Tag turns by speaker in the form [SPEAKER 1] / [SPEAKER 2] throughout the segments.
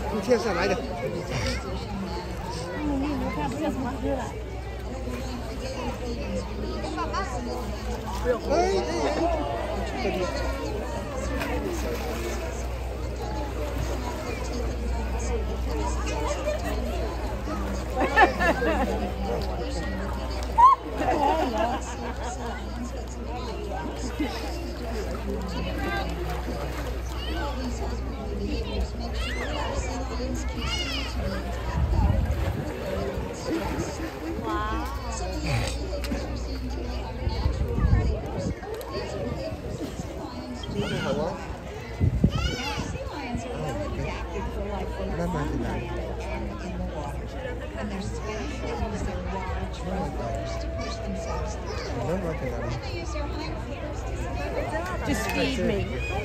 [SPEAKER 1] 你跳上来的。
[SPEAKER 2] 你没看，不要什么出来。
[SPEAKER 3] Just feed me.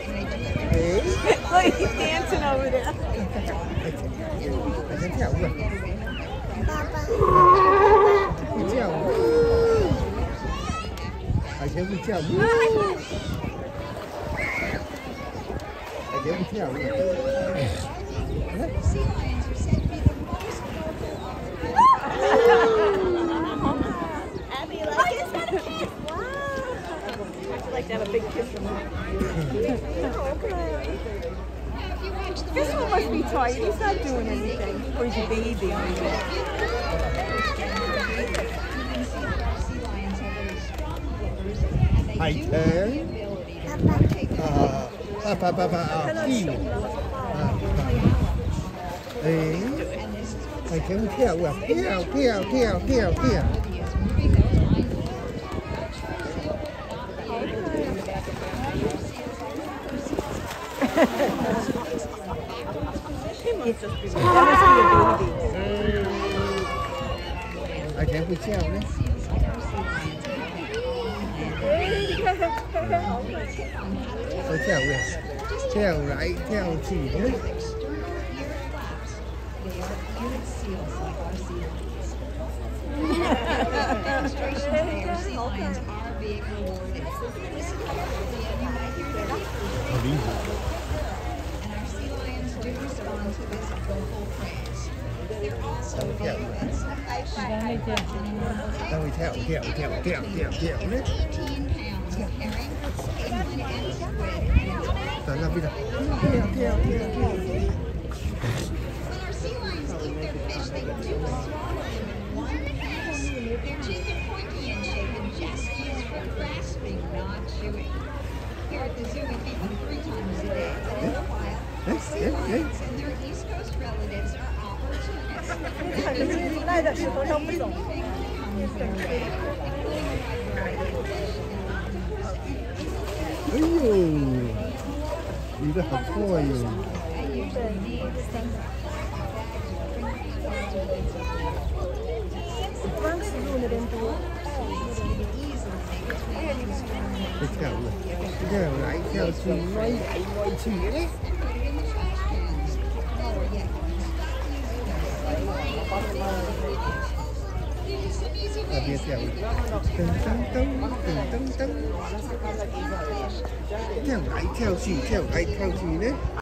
[SPEAKER 3] Look, he's dancing over there.
[SPEAKER 1] I can跳舞。会跳舞。海豚会跳舞。海豚会跳舞。
[SPEAKER 3] Abby, you like it? Wow. I'd like to have a big kiss from her. This one must be tired. He's not doing anything. Or he's a baby.
[SPEAKER 1] Hải豚. Kim. Hải豚跳舞，跳。
[SPEAKER 3] He must just be a baby.
[SPEAKER 1] Hải豚会跳呢。会跳舞，跳来跳去呢。
[SPEAKER 4] Their teeth are pointy in shape and just used for grasping, not chewing. Here at the zoo, we feed them 3 times a day, but in a while, sea lions and their East Coast relatives are opportunists.
[SPEAKER 1] You got a boy. Theo lại theo suy nói suy đấy. Biết theo từng theo lại theo suy đấy.